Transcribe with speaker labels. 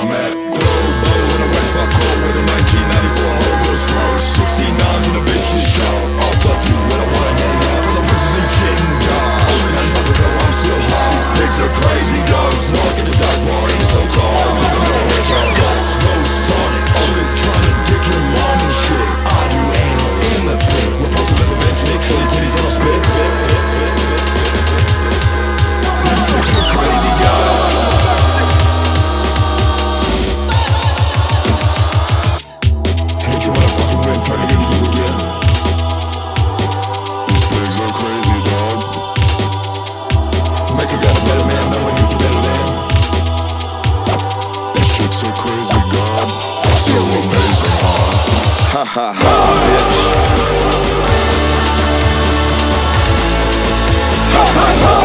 Speaker 1: I'm at. Global in a wet fuck hole with a 1994 Hot Wheels Rose. 69s in a bitch's show. I'll fuck you when I wanna hang out. Till the pussies ain't shit and die. Only 9 months ago I'm still high. These pigs are crazy dogs. Walk in the dark party so cold. With a little hedgehog. Slow Sonic. Only trying to dick your mom and shit. I do anal in the pit. Repulsive as a bitch. Nick, show your titties on a spit. These chicks are crazy guys. Hate you when I fucking win, turning into you again. These pigs are crazy, dog. Make a guy a better man, no one needs a better than. These chicks are crazy, God. I'm so amazing, huh? Hahaha, bitch. Hahaha,